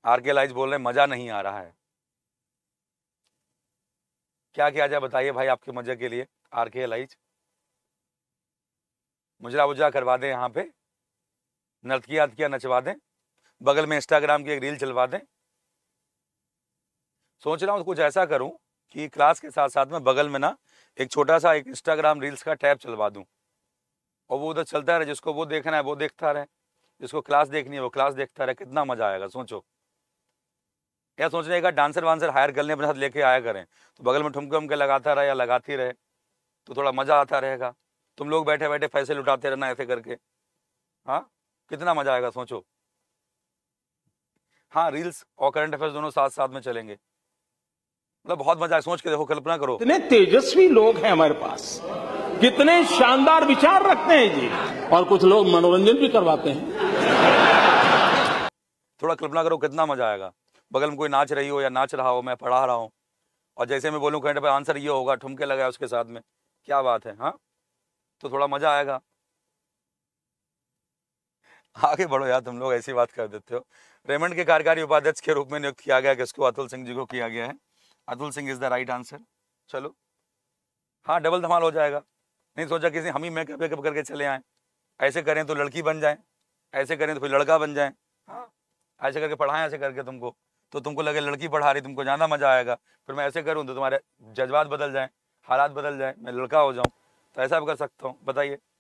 R K lies बोल रहे हैं मजा नहीं आ रहा है। क्या किया जाए बताइए भाई आपके मजे के लिए। आरके लाइज मुजरा उजरा करवा दें, यहाँ पे नर्तकिया नचवा दें, बगल में इंस्टाग्राम की एक रील चलवा दें। सोच रहा हूँ कुछ ऐसा करूं कि क्लास के साथ साथ में बगल में ना एक छोटा सा एक इंस्टाग्राम रील्स का टैब चलवा दूं, और वो उधर चलता रहे, जिसको वो देखना है वो देखता रहे, जिसको क्लास देखनी है वो क्लास देखता रहे। कितना मजा आएगा सोचो। या सोच रहे हैं डांसर वांसर हायर कर लें, अपने साथ लेके आया करें, तो बगल में ठुमके उमके लगाता रहे या लगाती रहे, तो थोड़ा मजा आता रहेगा। तुम लोग बैठे बैठे पैसे लुटाते रहना ऐसे करके। हाँ, कितना मजा आएगा सोचो। हाँ, रील्स और करंट अफेयर्स दोनों साथ साथ में चलेंगे, मतलब बहुत मजा है। सोच के देखो, कल्पना करो। कितने तेजस्वी लोग हैं हमारे पास, कितने शानदार विचार रखते हैं जी, और कुछ लोग मनोरंजन भी करवाते हैं। थोड़ा कल्पना करो कितना मजा आएगा। बगल में कोई नाच रही हो या नाच रहा हो, मैं पढ़ा रहा हूँ, और जैसे मैं बोलूँ करंट अफेयर आंसर ये होगा, ठुमके लगाए उसके साथ में, क्या बात है। हाँ, तो थोड़ा मजा आएगा। आगे बढ़ो यार, तुम लोग ऐसी बात कर देते हो। रेमंड के कार्यकारी उपाध्यक्ष के रूप में नियुक्त किया गया किसको? अतुल सिंह जी को किया गया है। Atul Singh is the right answer. चलो, हाँ, डबल धमाल हो जाएगा। नहीं सोचा किसी हम ही मेकअप करके चले आए, ऐसे करें तो लड़की बन जाए, ऐसे करें तो कोई लड़का बन जाए। हाँ, ऐसे करके पढ़ाएं, ऐसे करके तुमको, तो तुमको लगे लड़की पढ़ा रही, तुमको ज़्यादा मजा आएगा। फिर मैं ऐसे करूँ तो तुम्हारे जज्बात बदल जाएं, हालात बदल जाएं, मैं लड़का हो जाऊँ, तो ऐसा भी कर सकता हूँ। बताइए,